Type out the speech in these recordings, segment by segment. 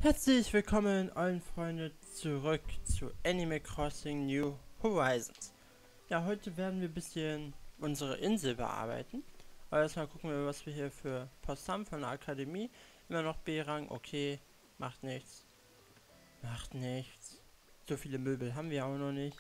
Herzlich willkommen allen Freunde zurück zu Animal Crossing New Horizons. Ja, heute werden wir ein bisschen unsere Insel bearbeiten. Aber erstmal gucken wir, was wir hier für Post haben von der Akademie. Immer noch B-Rang, okay, macht nichts. Macht nichts. So viele Möbel haben wir auch noch nicht.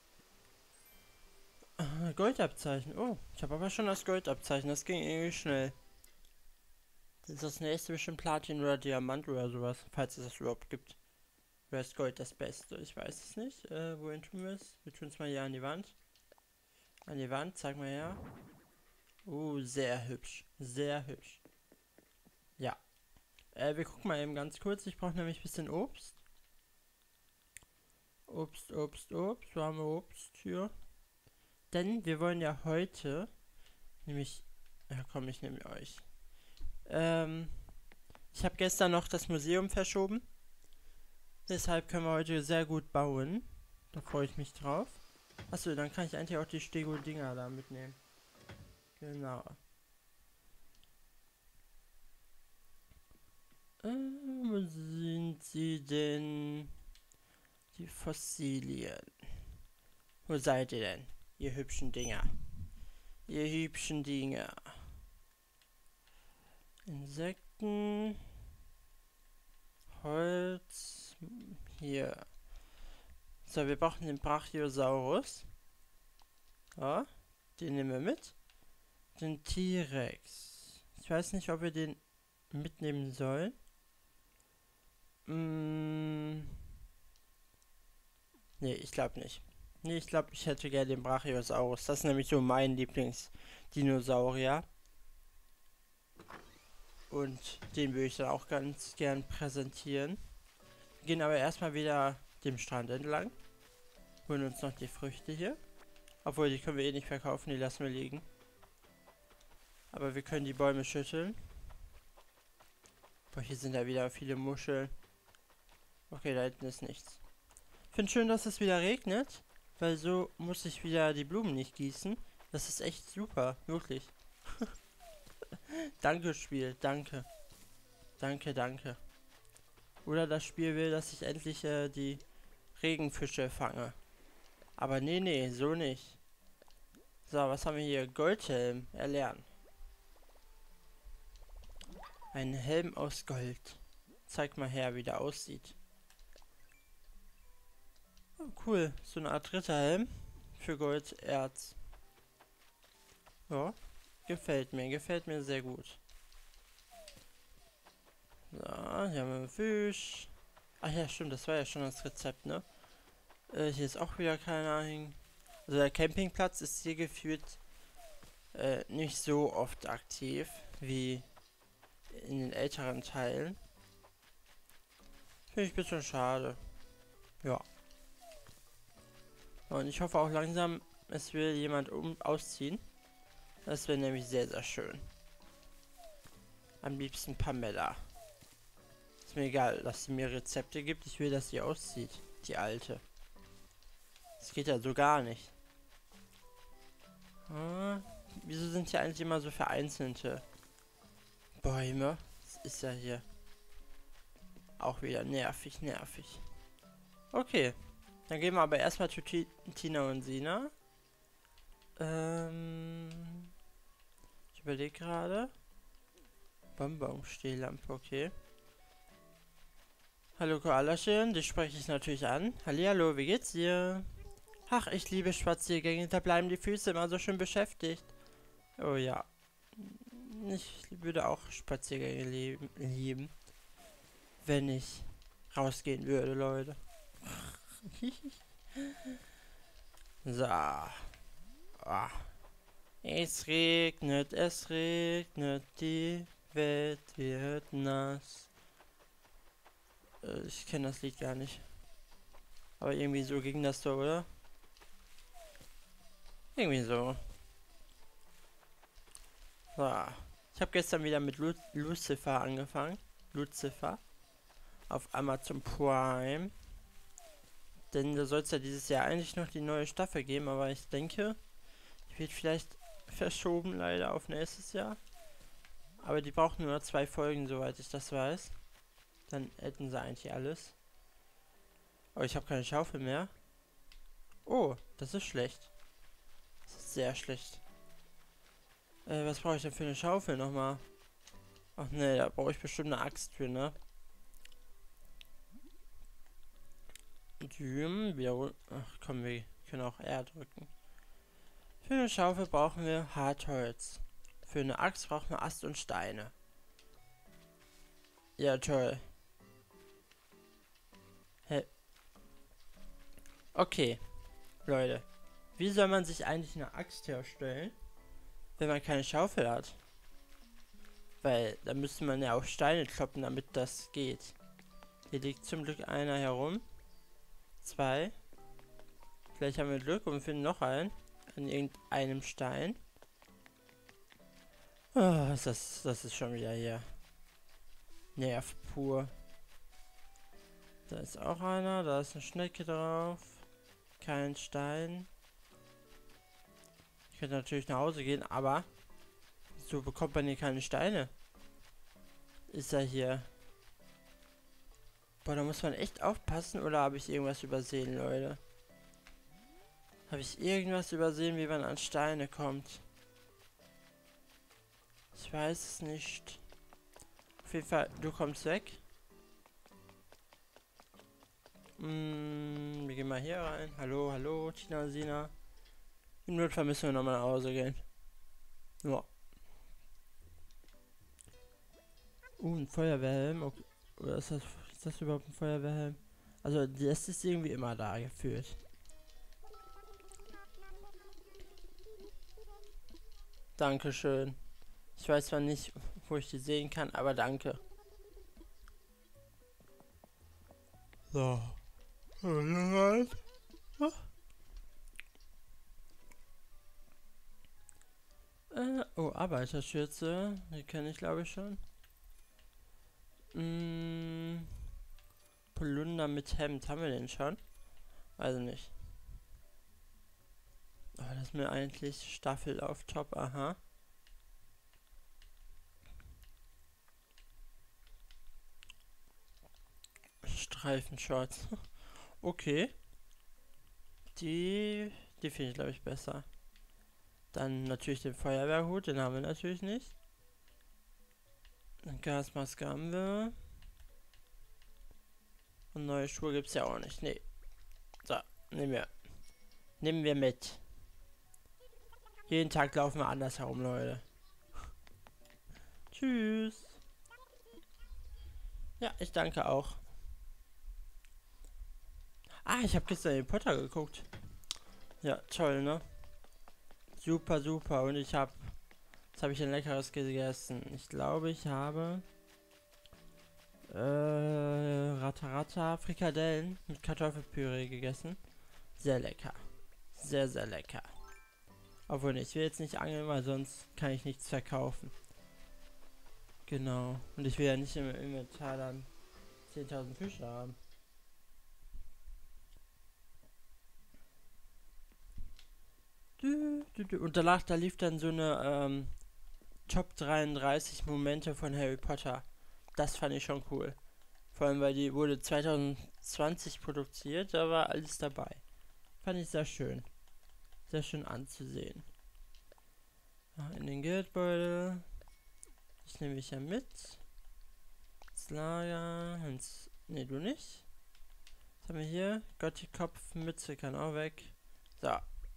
Goldabzeichen, oh, ich habe aber schon das Goldabzeichen, das ging irgendwie schnell. Ist das nächste bestimmt Platin oder Diamant oder sowas, falls es das überhaupt gibt. Oder ist Gold das Beste? Ich weiß es nicht. Wohin tun wir es? Wir tun es mal hier an die Wand. An die Wand, zeig mal her. Sehr hübsch. Sehr hübsch. Ja. Wir gucken mal eben ganz kurz. Ich brauche nämlich ein bisschen Obst. Obst. Wo haben wir Obst hier? Denn wir wollen ja heute nämlich... Ja komm, ich nehme euch. Ich habe gestern noch das Museum verschoben. Deshalb können wir heute sehr gut bauen. Da freue ich mich drauf. Achso, dann kann ich eigentlich auch die Stego-Dinger da mitnehmen. Genau. Wo sind sie denn? Die Fossilien. Wo seid ihr denn? Ihr hübschen Dinger. Ihr hübschen Dinger. Insekten. Holz. Hier. So, wir brauchen den Brachiosaurus. Ja, den nehmen wir mit. Den T-Rex. Ich weiß nicht, ob wir den mitnehmen sollen. Nee, ich glaube nicht. Nee, ich glaube, ich hätte gerne den Brachiosaurus. Das ist nämlich so mein Lieblingsdinosaurier. Und den würde ich dann auch ganz gern präsentieren. Wir gehen aber erstmal wieder dem Strand entlang. Holen uns noch die Früchte hier. Obwohl, die können wir eh nicht verkaufen, die lassen wir liegen. Aber wir können die Bäume schütteln. Boah, hier sind ja wieder viele Muscheln. Okay, da hinten ist nichts. Ich finde schön, dass es wieder regnet, weil so muss ich wieder die Blumen nicht gießen. Das ist echt super, wirklich. Danke, Spiel, danke. Danke. Oder das Spiel will, dass ich endlich die Regenfische fange. Aber nee, so nicht. So, was haben wir hier? Goldhelm, erlernen. Ein Helm aus Gold. Zeig mal her, wie der aussieht. Oh, cool, so eine Art Ritterhelm für Golderz. Ja, gefällt mir sehr gut. So, hier haben wir einen Fisch. Ach ja, stimmt, das war ja schon das Rezept, ne? Hier ist auch wieder keiner hin. Also der Campingplatz ist hier gefühlt nicht so oft aktiv wie in den älteren Teilen. Finde ich ein bisschen schade. Ja. Und ich hoffe auch langsam, es will jemand ausziehen. Das wäre nämlich sehr, sehr schön. Am liebsten Pamela. Ist mir egal, dass sie mir Rezepte gibt. Ich will, dass sie auszieht. Die alte. Das geht ja so gar nicht. Wieso sind hier eigentlich immer so vereinzelte Bäume? Das ist ja hier auch wieder nervig. Okay. Dann gehen wir aber erstmal zu Tina und Sina. Ich überlege gerade. Bonbon-Stehlampe, okay. Hallo Koalachen, dich spreche ich natürlich an. Hallihallo, wie geht's dir? Ach, ich liebe Spaziergänge, da bleiben die Füße immer so schön beschäftigt. Oh ja. Ich würde auch Spaziergänge lieben. Wenn ich rausgehen würde, Leute. So. Ah. Es regnet, die Welt wird nass. Ich kenne das Lied gar nicht. Aber irgendwie so ging das so, oder? Irgendwie so. So. Ich habe gestern wieder mit Lucifer angefangen. Lucifer. Auf Amazon Prime. Denn da soll es ja dieses Jahr eigentlich noch die neue Staffel geben, aber ich denke, die wird vielleicht verschoben leider auf nächstes Jahr. Aber die brauchen nur 2 Folgen, soweit ich das weiß. Dann hätten sie eigentlich alles. Aber ich habe keine Schaufel mehr. Oh, das ist schlecht. Das ist sehr schlecht. Was brauche ich denn für eine Schaufel nochmal? Ach ne, da brauche ich bestimmt eine Axt für, ne? Wiederholen. Ach komm, wir können auch R drücken. Für eine Schaufel brauchen wir Hartholz. Für eine Axt brauchen wir Ast und Steine. Ja, toll. Hä? Okay, Leute. Wie soll man sich eigentlich eine Axt herstellen, wenn man keine Schaufel hat? Weil da müsste man ja auch Steine kloppen, damit das geht. Hier liegt zum Glück einer herum. 2. Vielleicht haben wir Glück und finden noch einen. An irgendeinem Stein. Oh, das ist schon wieder hier. Nerv pur. Da ist auch einer. Da ist eine Schnecke drauf. Kein Stein. Ich könnte natürlich nach Hause gehen, aber so bekommt man hier keine Steine. Ist er hier. Boah, da muss man echt aufpassen, oder habe ich irgendwas übersehen, Leute? Habe ich irgendwas übersehen, wie man an Steine kommt? Ich weiß es nicht. Auf jeden Fall, du kommst weg. Wir gehen mal hier rein. Hallo, hallo, Tina und Sina. Im Notfall müssen wir nochmal nach Hause gehen. Ja. Ein Feuerwehrhelm. Okay. Oder ist das überhaupt ein Feuerwehrhelm? Also, das ist irgendwie immer da gefühlt. Dankeschön. Ich weiß zwar nicht, wo ich die sehen kann, aber danke. So. Oh, Arbeiterschürze. Die kenne ich, glaube ich, schon. Polunder mit Hemd. Haben wir den schon? Also nicht. Oh, das ist mir eigentlich Staffel auf Top. Aha. Streifenshorts. Okay. Die finde ich, glaube ich, besser. Dann natürlich den Feuerwehrhut. Den haben wir natürlich nicht. Eine Gasmaske haben wir. Und neue Schuhe gibt es ja auch nicht. Nee. So, nehmen wir. Nehmen wir mit. Jeden Tag laufen wir anders herum, Leute. Tschüss. Ja, ich danke auch. Ah, ich habe gestern Harry Potter geguckt. Ja, toll, ne? Super, super. Und ich habe... Was habe ich denn Leckeres gegessen? Ich glaube, ich habe... Ratarata Frikadellen mit Kartoffelpüree gegessen. Sehr lecker. Sehr, sehr lecker. Obwohl, ich will jetzt nicht angeln, weil sonst kann ich nichts verkaufen. Genau. Und ich will ja nicht im Inventar dann 10.000 Fische haben. Und danach, da lief dann so eine Top 33 Momente von Harry Potter. Das fand ich schon cool. Vor allem, weil die wurde 2020 produziert, da war alles dabei. Fand ich sehr schön. Sehr schön anzusehen. In den Geldbeutel. Das nehme ich ja mit. Das Lager. Ne, du nicht. Was haben wir hier? Gotti-Kopf, Mütze kann auch weg. So.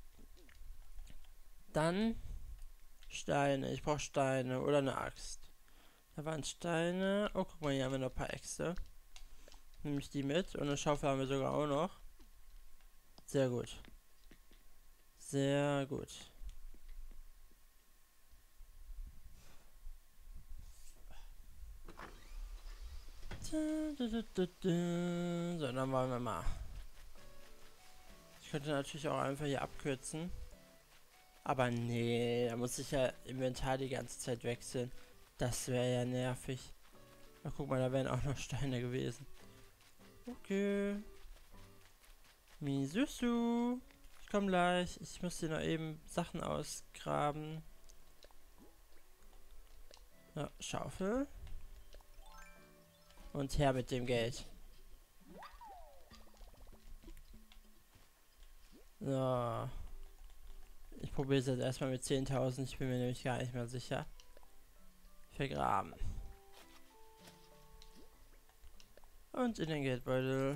Dann Steine. Ich brauche Steine oder eine Axt. Da waren Steine. Oh, guck mal, hier haben wir noch ein paar Äxte. Nehme ich die mit. Und eine Schaufel haben wir sogar auch noch. Sehr gut. Sehr gut. So, dann wollen wir mal. Ich könnte natürlich auch einfach hier abkürzen. Aber nee, da muss ich ja Inventar die ganze Zeit wechseln. Das wäre ja nervig. Na, guck mal, da wären auch noch Steine gewesen. Okay. Misusu. Ich komme gleich. Ich muss hier noch eben Sachen ausgraben. Ja, Schaufel. Und her mit dem Geld. So. Ich probiere es jetzt erstmal mit 10.000. Ich bin mir nämlich gar nicht mehr sicher. Vergraben. Und in den Geldbeutel.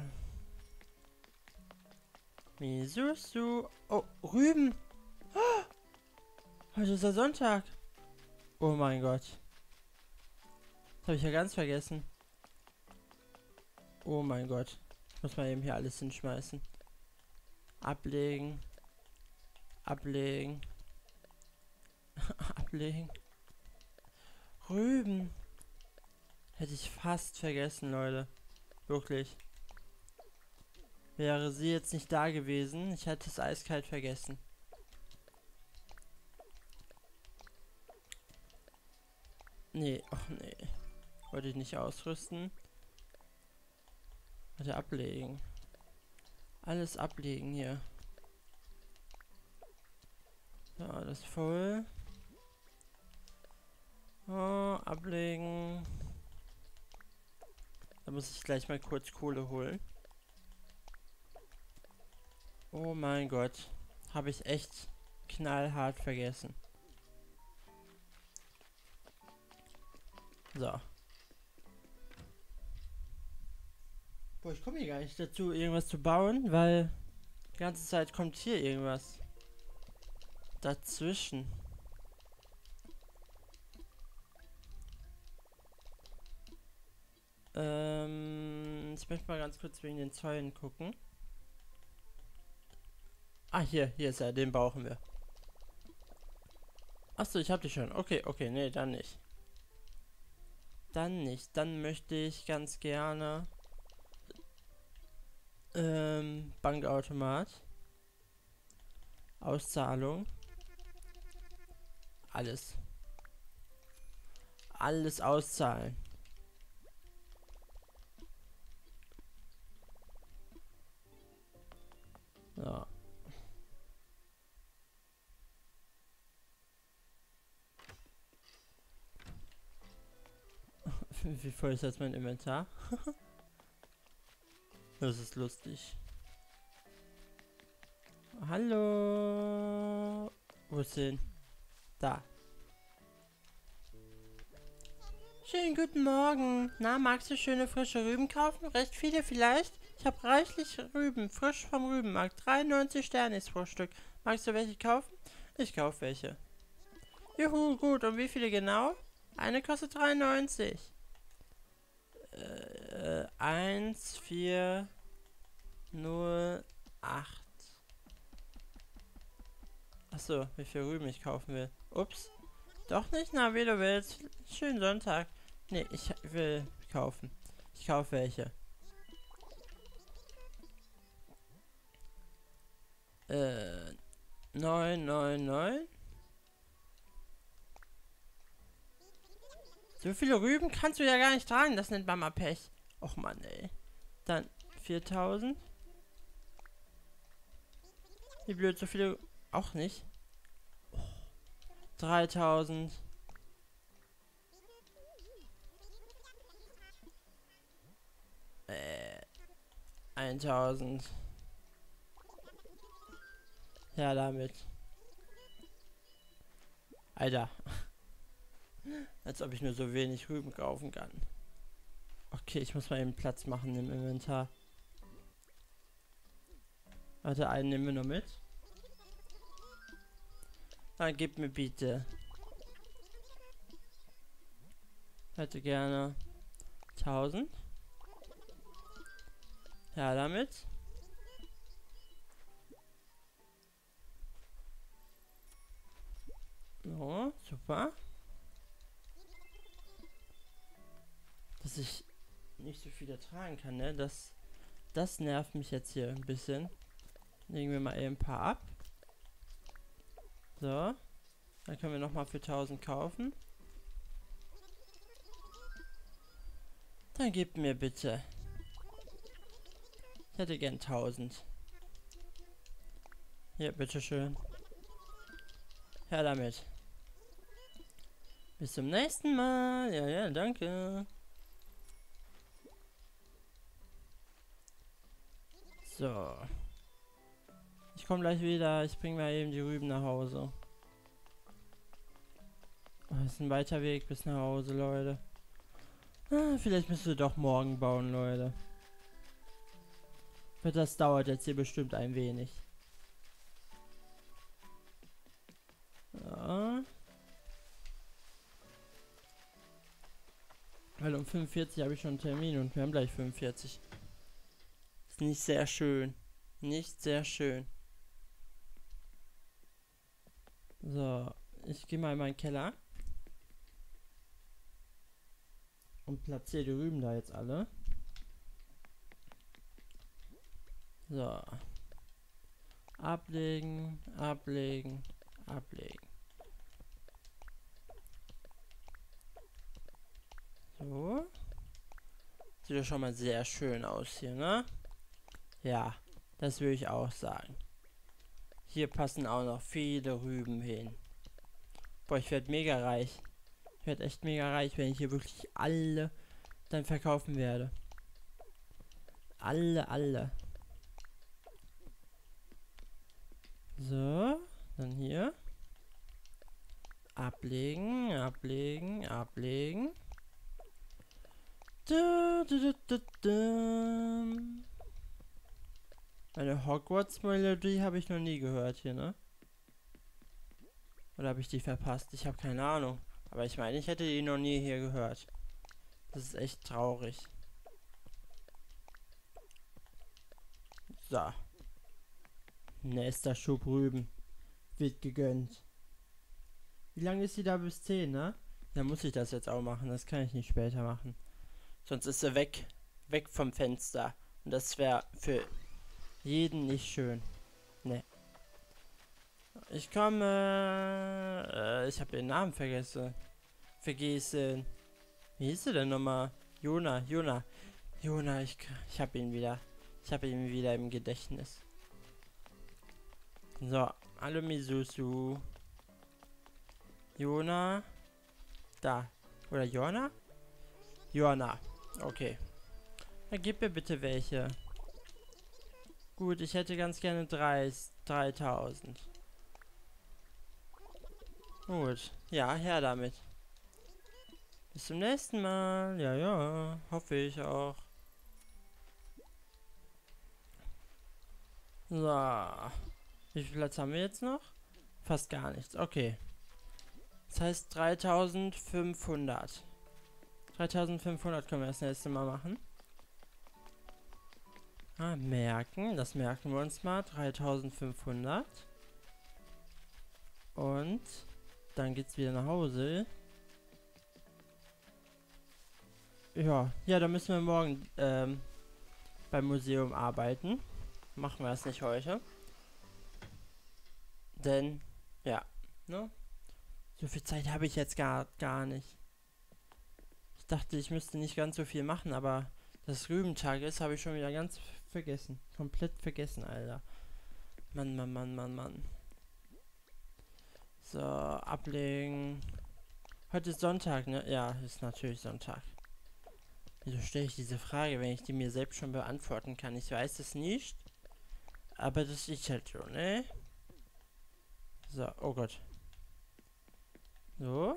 Misusu. Oh, Rüben. Oh, heute ist der Sonntag. Oh mein Gott. Das habe ich ja ganz vergessen. Oh mein Gott. Ich muss mal eben hier alles hinschmeißen. Ablegen. Ablegen. Ablegen. Rüben. Hätte ich fast vergessen, Leute. Wirklich. Wäre sie jetzt nicht da gewesen, ich hätte es eiskalt vergessen. Nee, ach nee. Wollte ich nicht ausrüsten. Wollte ablegen. Alles ablegen hier. So, das ist voll. Oh, ablegen. Da muss ich gleich mal kurz Kohle holen. Oh mein Gott. Habe ich echt knallhart vergessen. So. Boah, ich komme hier gar nicht dazu, irgendwas zu bauen, weil die ganze Zeit kommt hier irgendwas dazwischen. Ich möchte mal ganz kurz wegen den Zäunen gucken. Ah, hier ist er, den brauchen wir. Achso, ich hab die schon. Okay, nee, dann nicht. Dann nicht. Dann möchte ich ganz gerne Bankautomat. Auszahlung. Alles. Alles auszahlen. Ja. Wie voll ist jetzt mein Inventar? Das ist lustig. Hallo. Wo ist denn? Da. Schönen guten Morgen. Na, magst du schöne frische Rüben kaufen? Recht viele vielleicht? Ich habe reichlich Rüben, frisch vom Rübenmarkt. 93 Sterne ist pro Stück. Magst du welche kaufen? Ich kaufe welche. Juhu, gut. Und wie viele genau? Eine kostet 93. 1, 4, 0, 8. Achso, wie viel Rüben ich kaufen will. Ups. Doch nicht? Na, wie du willst. Schönen Sonntag. Nee, ich will kaufen. Ich kaufe welche. 999. So viele Rüben kannst du ja gar nicht tragen. Das nennt Mama Pech. Och Mann, ey. Dann 4000. Wie blöd, so viele auch nicht. 3000. 1000. Ja, damit. Alter. Als ob ich nur so wenig Rüben kaufen kann. Okay, ich muss mal eben Platz machen im Inventar. Warte, einen nehmen wir noch mit. Dann gib mir bitte. Hätte gerne 1000. Ja, damit. So, super. Dass ich nicht so viel ertragen kann, ne? Das nervt mich jetzt hier ein bisschen. Legen wir mal eben ein paar ab. So. Dann können wir nochmal für 1000 kaufen. Dann gib mir bitte. Ich hätte gern 1000. Hier, bitteschön. Her damit. Bis zum nächsten Mal. Ja, danke. So. Ich komme gleich wieder. Ich bringe mal eben die Rüben nach Hause. Oh, das ist ein weiter Weg bis nach Hause, Leute. Ah, vielleicht müssen wir doch morgen bauen, Leute. Das dauert jetzt hier bestimmt ein wenig. Ja. Weil um 45 habe ich schon einen Termin und wir haben gleich 45. Ist nicht sehr schön. Nicht sehr schön. So, ich gehe mal in meinen Keller. Und platziere die Rüben da jetzt alle. So. Ablegen, ablegen, ablegen. So. Sieht ja schon mal sehr schön aus hier, ne? Ja, das würde ich auch sagen. Hier passen auch noch viele Rüben hin. Boah, ich werde mega reich. Ich werde echt mega reich, wenn ich hier wirklich alle dann verkaufen werde. Alle. So, dann hier. Ablegen, ablegen, ablegen. Eine Hogwarts-Melodie habe ich noch nie gehört hier, ne? Oder habe ich die verpasst? Ich habe keine Ahnung. Aber ich meine, ich hätte die noch nie hier gehört. Das ist echt traurig. So. Nächster Schub Rüben. Wird gegönnt. Wie lange ist sie da bis 10, ne? Dann muss ich das jetzt auch machen. Das kann ich nicht später machen. Sonst ist sie weg. Weg vom Fenster. Und das wäre für jeden nicht schön. Ne. Ich komme. Ich habe den Namen vergessen. Wie hieß sie denn nochmal? Jona, ich habe ihn wieder. Ich habe ihn wieder im Gedächtnis. So, hallo Misusu. Jona. Da. Oder Jona? Jona. Okay. Dann gib mir bitte welche. Gut, ich hätte ganz gerne 3000. Gut. Ja, her damit. Bis zum nächsten Mal. Ja, hoffe ich auch. So. Wie viel Platz haben wir jetzt noch? Fast gar nichts. Okay. Das heißt 3500. 3500 können wir das nächste Mal machen. Merken. Das merken wir uns mal. 3500. Und dann geht's wieder nach Hause. Ja, dann müssen wir morgen beim Museum arbeiten. Machen wir das nicht heute. Denn, ja, ne? So viel Zeit habe ich jetzt gar nicht. Ich dachte, ich müsste nicht ganz so viel machen, aber dass Rübentag ist, habe ich schon wieder ganz vergessen. Komplett vergessen, Alter. Mann. So, ablegen. Heute ist Sonntag, ne? Ja, ist natürlich Sonntag. Wieso stelle ich diese Frage, wenn ich die mir selbst schon beantworten kann? Ich weiß es nicht. Aber das ist halt so, ne? So, oh Gott. So.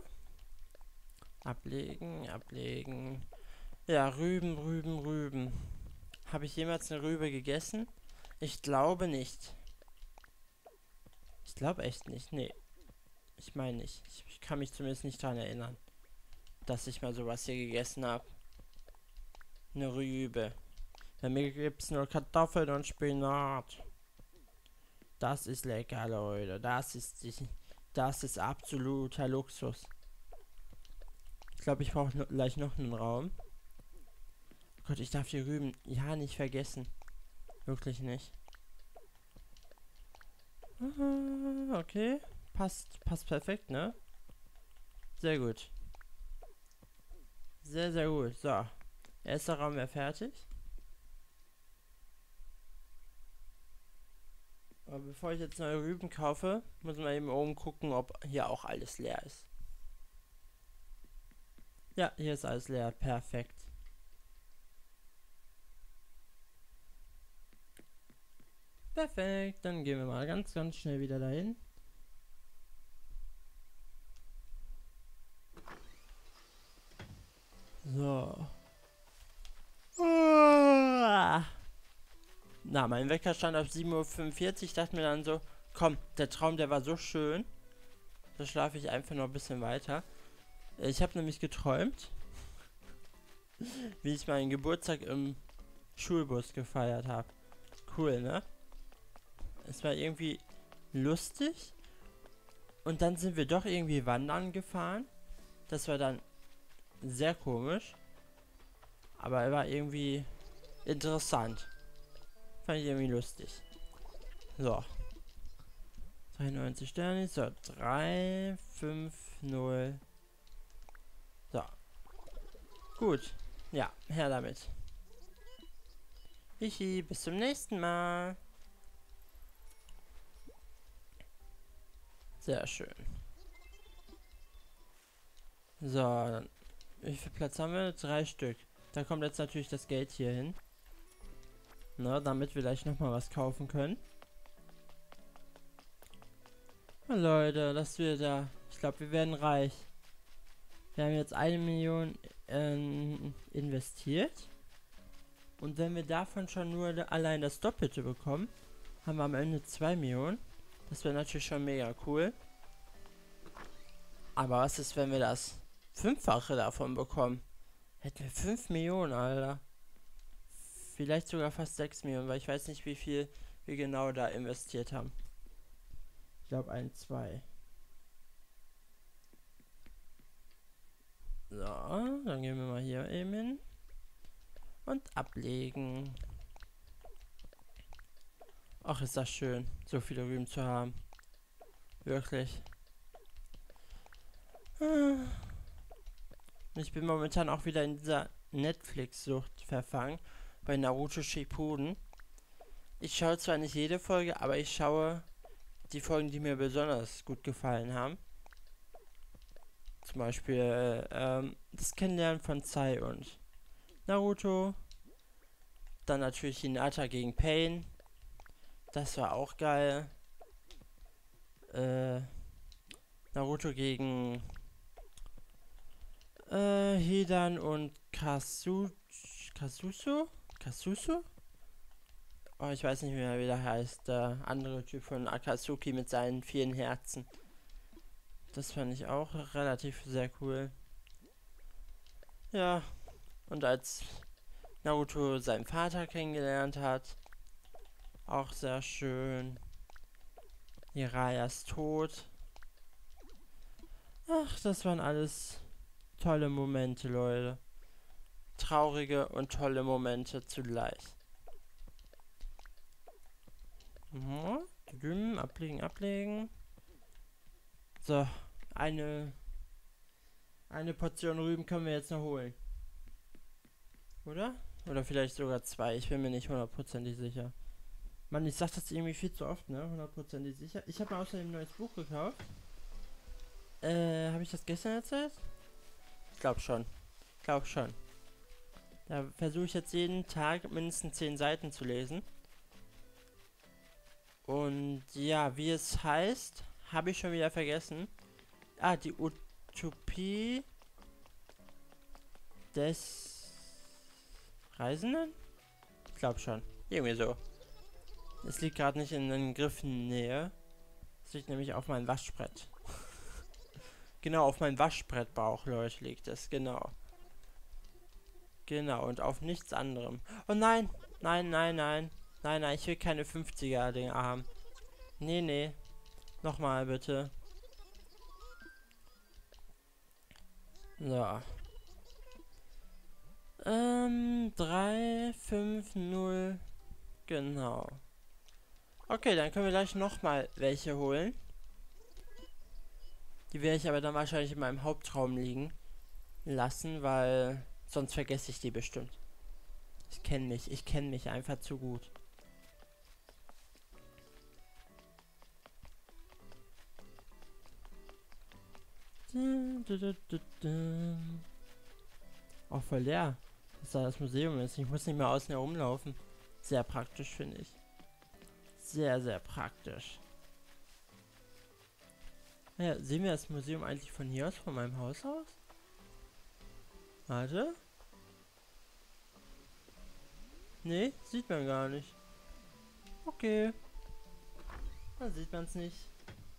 Ablegen. Ja, Rüben. Habe ich jemals eine Rübe gegessen? Ich glaube nicht. Ich glaube echt nicht. Nee. Ich meine nicht. Ich kann mich zumindest nicht daran erinnern, dass ich mal sowas hier gegessen habe. Eine Rübe. Bei mir gibt es nur Kartoffeln und Spinat. Das ist lecker, Leute. Das ist absoluter Luxus. Ich glaube, ich brauche gleich noch einen Raum. Oh Gott, ich darf die Rüben ja nicht vergessen. Wirklich nicht. Okay. Passt perfekt, ne? Sehr gut. Sehr gut. So. Erster Raum wäre fertig. Aber bevor ich jetzt neue Rüben kaufe, muss man eben oben gucken, ob hier auch alles leer ist. Ja, hier ist alles leer. Perfekt. Perfekt, dann gehen wir mal ganz, ganz schnell wieder dahin. So. Na, mein Wecker stand auf 7:45 Uhr. Ich dachte mir dann so, komm, der Traum, der war so schön. Da schlafe ich einfach noch ein bisschen weiter. Ich habe nämlich geträumt, wie ich meinen Geburtstag im Schulbus gefeiert habe. Cool, ne? Es war irgendwie lustig. Und dann sind wir doch irgendwie wandern gefahren. Das war dann sehr komisch. Aber er war irgendwie interessant. Fand ich irgendwie lustig. So. 93 Sterne. So, 3, 5, 0. So. Gut. Ja, her damit. Hihi, bis zum nächsten Mal. Sehr schön. So, dann, wie viel Platz haben wir? 3 Stück. Da kommt jetzt natürlich das Geld hier hin. Na, damit wir gleich nochmal was kaufen können. Oh, Leute, das wird da. Ich glaube, wir werden reich. Wir haben jetzt 1 Million investiert. Und wenn wir davon schon nur allein das Doppelte bekommen, haben wir am Ende 2 Millionen. Das wäre natürlich schon mega cool. Aber was ist, wenn wir das Fünffache davon bekommen? Hätten wir 5 Millionen, Alter. Vielleicht sogar fast 6 Millionen, weil ich weiß nicht, wie viel wir genau da investiert haben. Ich glaube 1, 2. So, dann gehen wir mal hier eben hin. Und ablegen. Ach, ist das schön, so viele Rüben zu haben. Wirklich. Ich bin momentan auch wieder in dieser Netflix-Sucht verfangen. Bei Naruto Shippuden. Ich schaue zwar nicht jede Folge, aber ich schaue die Folgen, die mir besonders gut gefallen haben. Zum Beispiel das Kennenlernen von Sai und Naruto. Dann natürlich Hinata gegen Pain. Das war auch geil. Naruto gegen Hidan und Kasusu? Oh, ich weiß nicht mehr, wie der heißt. Der andere Typ von Akatsuki mit seinen vielen Herzen. Das fand ich auch relativ sehr cool. Ja, und als Naruto seinen Vater kennengelernt hat, auch sehr schön. Jiraiya ist tot. Ach, das waren alles tolle Momente, Leute. Traurige und tolle Momente zugleich. Ablegen, ablegen. So, eine Portion Rüben können wir jetzt noch holen. Oder? Oder vielleicht sogar 2. Ich bin mir nicht hundertprozentig sicher. Mann, ich sag das irgendwie viel zu oft, ne? Hundertprozentig sicher. Ich habe mir außerdem ein neues Buch gekauft. Habe ich das gestern erzählt? Ich glaube schon. Da versuche ich jetzt jeden Tag mindestens 10 Seiten zu lesen. Und ja, wie es heißt, habe ich schon wieder vergessen. Ah, die Utopie des Reisenden? Ich glaube schon. Irgendwie so. Es liegt gerade nicht in den Griffennähe. Es liegt nämlich auf meinem Waschbrett. Genau, auf meinem Waschbrettbauch, Leute, liegt es. Genau. Genau, und auf nichts anderem. Oh nein! Nein, ich will keine 50er-Dinger haben. Nee. Nochmal, bitte. So. 3, 5, 0. Genau. Okay, dann können wir gleich nochmal welche holen. Die werde ich aber dann wahrscheinlich in meinem Hauptraum liegen lassen, weil sonst vergesse ich die bestimmt. Ich kenne mich einfach zu gut. Auch voll leer, dass da das Museum ist. Ich muss nicht mehr außen herumlaufen. Sehr praktisch, finde ich. Sehr, sehr praktisch. Naja, sehen wir das Museum eigentlich von hier aus, von meinem Haus aus? Warte. Nee, sieht man gar nicht. Okay, dann sieht man es nicht.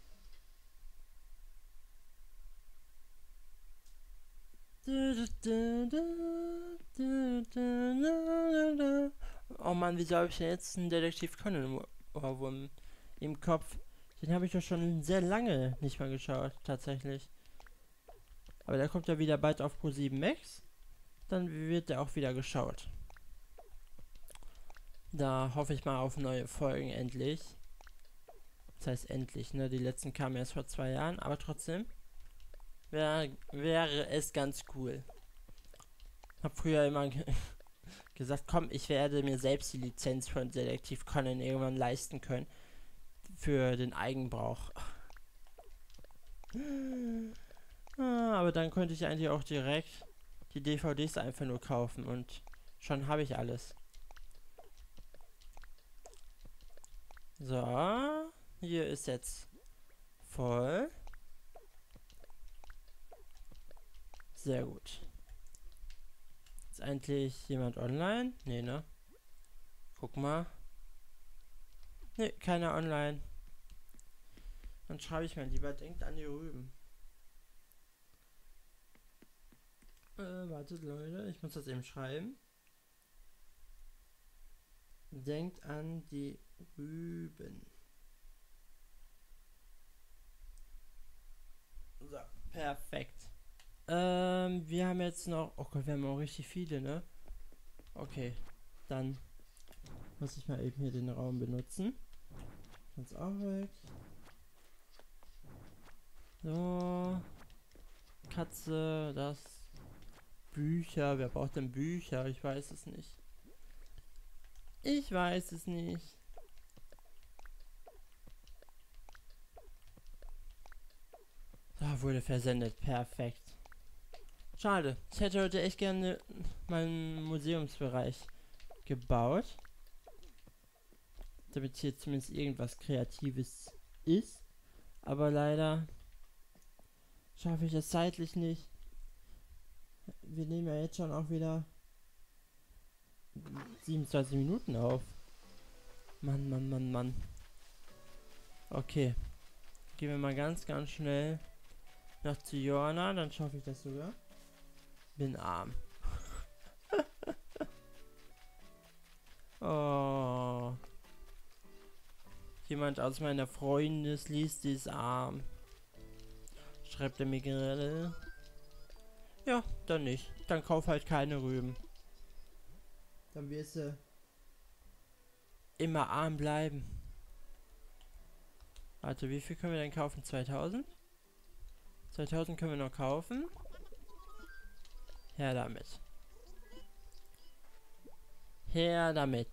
Oh Mann, wieso habe ich denn jetzt einen Detektiv Conan Ohrwurm im Kopf? Den habe ich doch schon sehr lange nicht mehr geschaut, tatsächlich. Aber der kommt ja wieder bald auf Pro7 Max. Dann wird der auch wieder geschaut. Da hoffe ich mal auf neue Folgen endlich. Das heißt endlich, ne? Die letzten kamen erst vor 2 Jahren, aber trotzdem wäre es ganz cool. Hab früher immer gesagt, komm, ich werde mir selbst die Lizenz von Detektiv Conan irgendwann leisten können. Für den Eigenbrauch. Aber dann könnte ich eigentlich auch direkt die DVDs einfach nur kaufen und schon habe ich alles. So, hier ist jetzt voll. Sehr gut. Ist eigentlich jemand online? Nee, ne? Guck mal. Nee, keiner online. Dann schreibe ich mal lieber, denkt an die Rüben. Wartet Leute, ich muss das eben schreiben. Denkt an die Rüben. So, perfekt. Wir haben jetzt noch... Oh Gott, wir haben auch richtig viele, ne? Okay, dann muss ich mal eben hier den Raum benutzen. Sonst auch weg. So. Katze, das. Bücher. Wer braucht denn Bücher? Ich weiß es nicht. Ich weiß es nicht. Da wurde versendet. Perfekt. Schade. Ich hätte heute echt gerne meinen Museumsbereich gebaut. Damit hier zumindest irgendwas Kreatives ist. Aber leider schaffe ich es zeitlich nicht. Wir nehmen ja jetzt schon auch wieder 27 Minuten auf. Mann, Mann, Mann, Mann. Okay. Gehen wir mal ganz, ganz schnell noch zu Joanna. Dann schaffe ich das sogar. Bin arm. Oh. Jemand aus meiner Freundesliste ist arm. Schreibt er mir gerade. Ja, dann nicht. Dann kauf halt keine Rüben. Dann wirst du immer arm bleiben. Warte, wie viel können wir denn kaufen? 2000? 2000 können wir noch kaufen. Her damit. Her damit.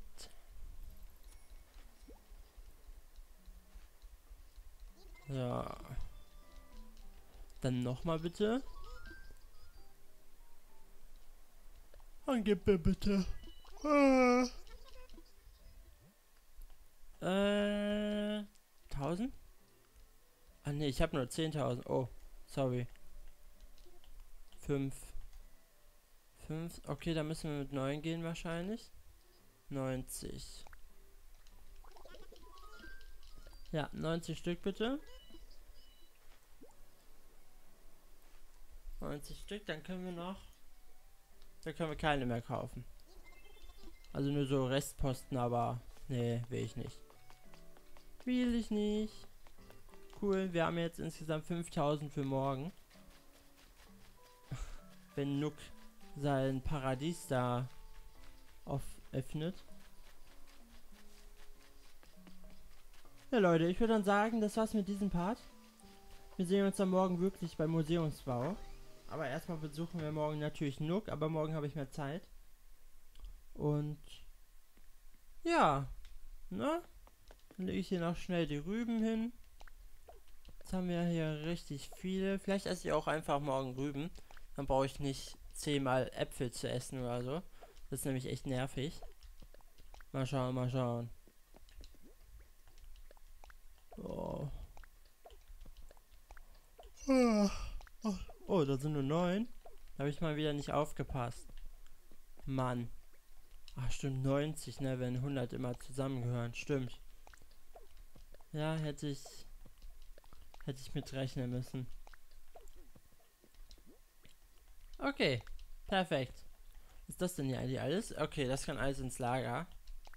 So. Dann nochmal bitte. Und gib mir bitte. 1000? Ah ne, ich habe nur 10.000. Oh, sorry. 5. Okay, da müssen wir mit 9 gehen wahrscheinlich. 90. Ja, 90 Stück bitte. 90 Stück, dann können wir noch... Dann können wir keine mehr kaufen. Also nur so Restposten, aber... Nee, will ich nicht. Will ich nicht. Cool, wir haben jetzt insgesamt 5000 für morgen. Wenn Nook sein Paradies da öffnet. Ja Leute, ich würde dann sagen, das war's mit diesem Part. Wir sehen uns dann morgen wirklich beim Museumsbau. Aber erstmal besuchen wir morgen natürlich Nook, aber morgen habe ich mehr Zeit. Und ja, ne? Dann lege ich hier noch schnell die Rüben hin. Jetzt haben wir hier richtig viele. Vielleicht esse ich auch einfach morgen Rüben. Dann brauche ich nicht 10-mal Äpfel zu essen oder so. Das ist nämlich echt nervig. Mal schauen, mal schauen. Oh. Oh, da sind nur 9. Da habe ich mal wieder nicht aufgepasst. Mann. Ach, stimmt, 90, ne, wenn 100 immer zusammengehören. Stimmt. Ja, hätte ich mit rechnen müssen. Okay, perfekt. Ist das denn hier eigentlich alles? Okay, das kann alles ins Lager.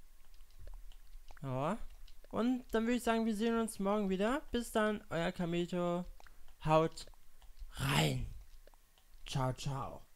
Ja. Und dann würde ich sagen, wir sehen uns morgen wieder. Bis dann, euer Kamito. Haut rein. Ciao, ciao.